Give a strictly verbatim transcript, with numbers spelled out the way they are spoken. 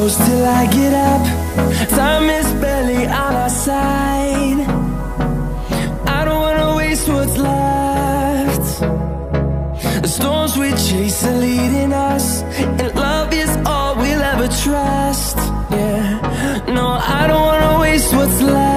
close till I get up. Time is barely on our side. I don't wanna waste what's left. The storms we chase are leading us, and love is all we'll ever trust. Yeah, no, I don't wanna waste what's left.